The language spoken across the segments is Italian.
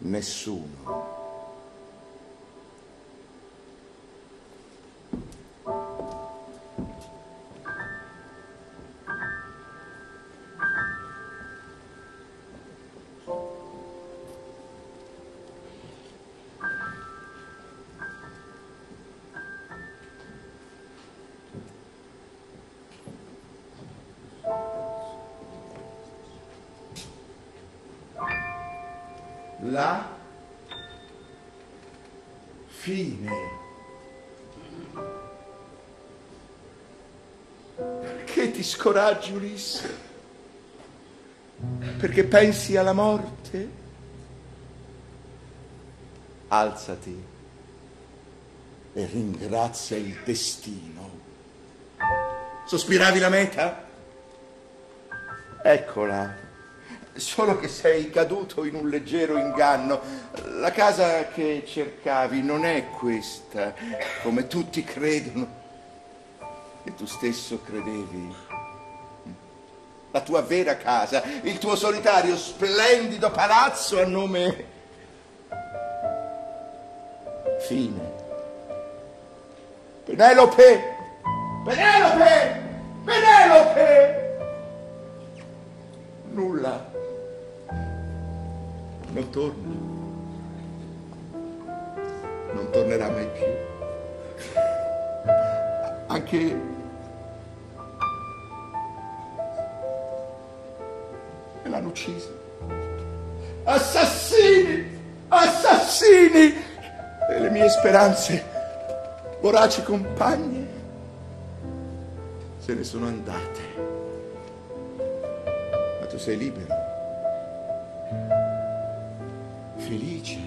nessuno. La fine. Perché ti scoraggi, Ulisse? Perché pensi alla morte? Alzati e ringrazia il destino. Sospiravi la meta? Eccola. Solo che sei caduto in un leggero inganno. La casa che cercavi non è questa, come tutti credono. E tu stesso credevi. La tua vera casa, il tuo solitario splendido palazzo a nome... Fine. Penelope! Penelope! Penelope! Nulla. Non torna. Non tornerà mai più. Anche me l'hanno uccisa. Assassini! Assassini! E le mie speranze, voraci compagne, se ne sono andate. Ma tu sei libero. Felice.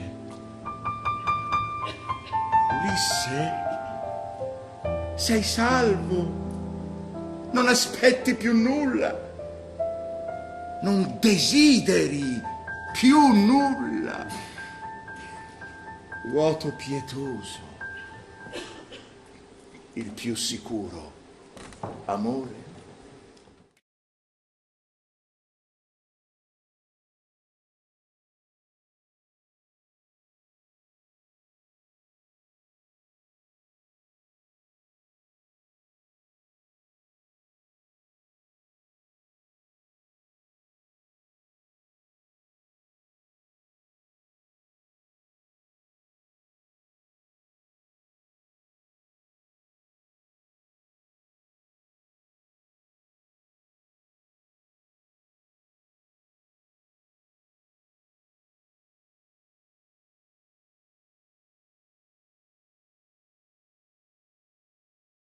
Ulisse, sei salvo. Non aspetti più nulla. Non desideri più nulla. Vuoto pietoso. Il più sicuro amore